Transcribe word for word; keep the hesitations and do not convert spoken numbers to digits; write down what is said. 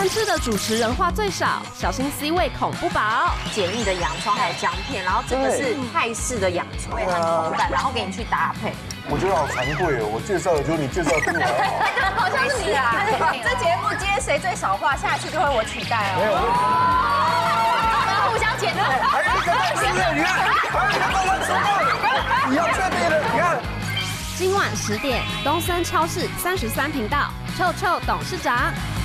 贪吃的主持人话最少，小心 C 位恐不保。 简易的洋葱还有姜片，然后这个是泰式的洋葱味和口感，然后给你去搭配。 我觉得好惭愧哦，我介绍的就是你介绍的比我还好。 好像是你啊！这节目今天谁最少话，下一次就会我取代哦。 没有， 互相检测。 还有一个在吃的，你看，还有一个刚刚说到的，你要确定的，你看。 今晚十点，东森超市三十三频道，臭臭董事长。